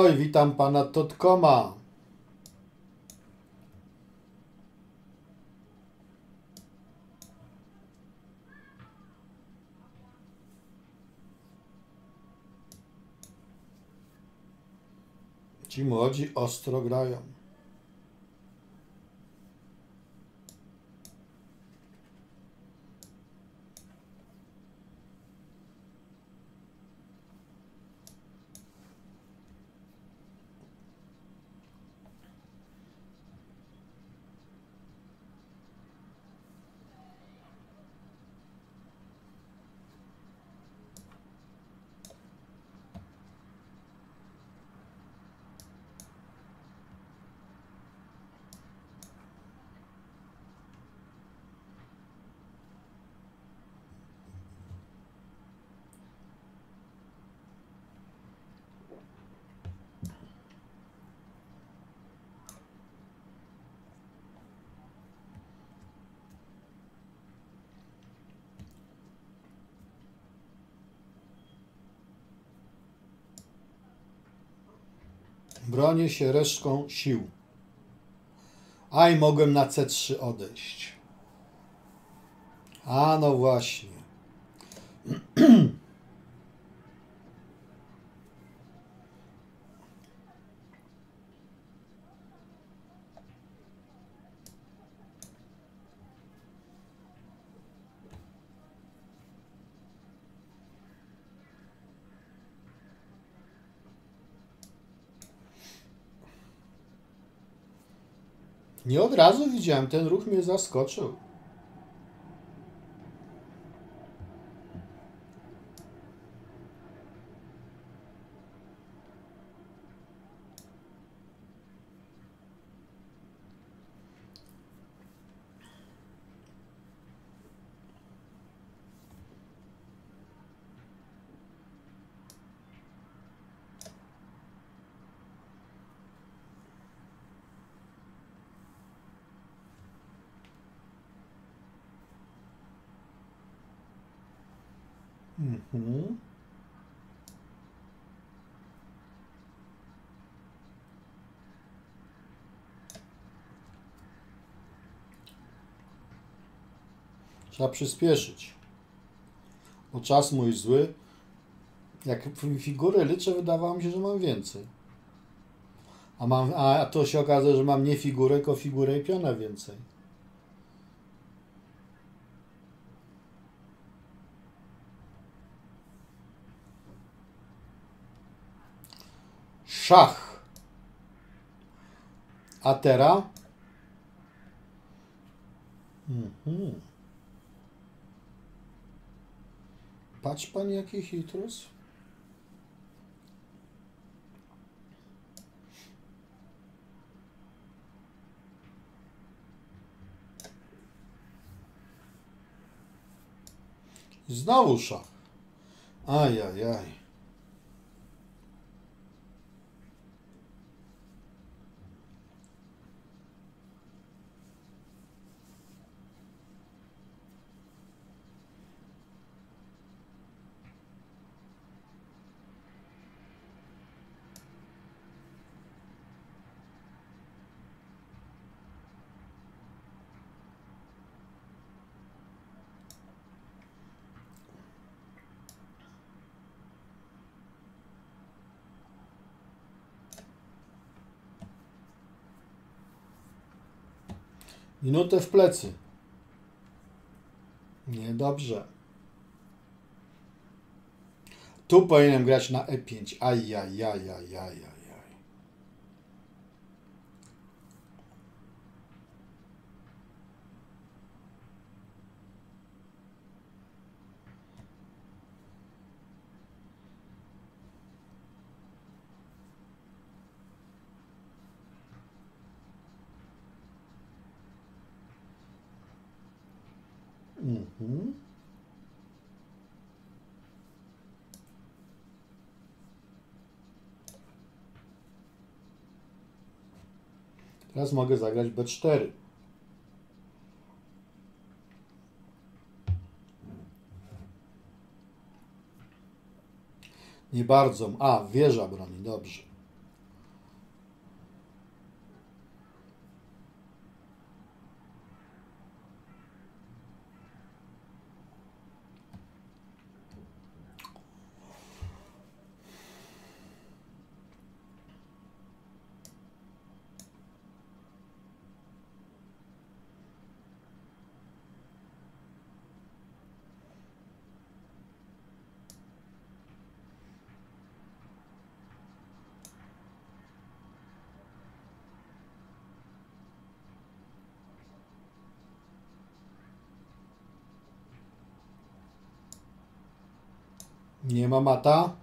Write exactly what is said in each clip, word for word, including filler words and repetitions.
Oj, witam pana Totkoma. Ci młodzi ostro grają. Bronię się resztką sił. Aj, mogłem na C trzy odejść. A no właśnie. Nie od razu widziałem, ten ruch mnie zaskoczył. Mhm. Trzeba przyspieszyć. Bo czas mój zły. Jak figury liczę, wydawało mi się, że mam więcej. A, mam, a to się okazuje, że mam nie figurę, tylko figurę i piona więcej. Szach. A teraz? Mhm. Patrz pan, jaki chytrus. Znowu szach. Ajajaj. Minutę w plecy. Niedobrze. Tu powinienem grać na E pięć. Ajajajajajaj. Mhm. Teraz mogę zagrać B cztery. Nie bardzo. A, wieża broni. Dobrze. Nie ma mata?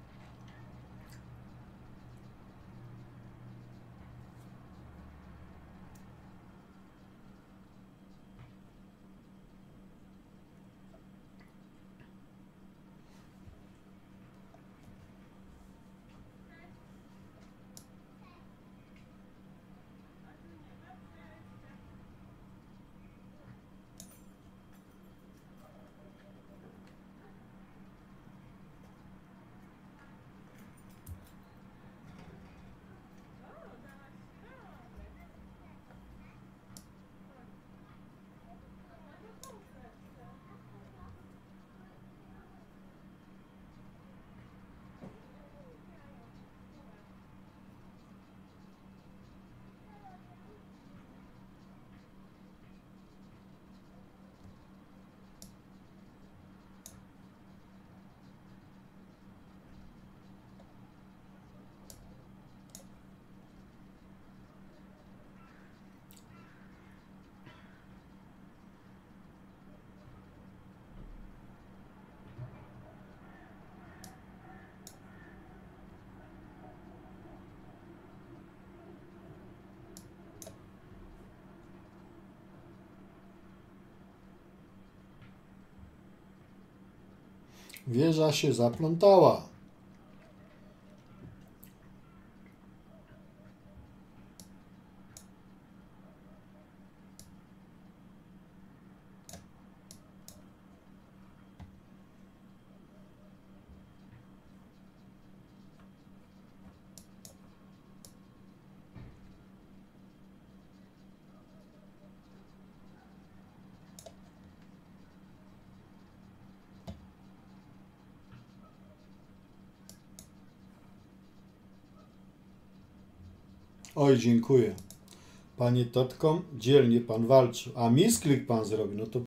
Wieża się zaplątała. Oj, dziękuję. Panie Totkom, dzielnie pan walczył. A misklik pan zrobił, no to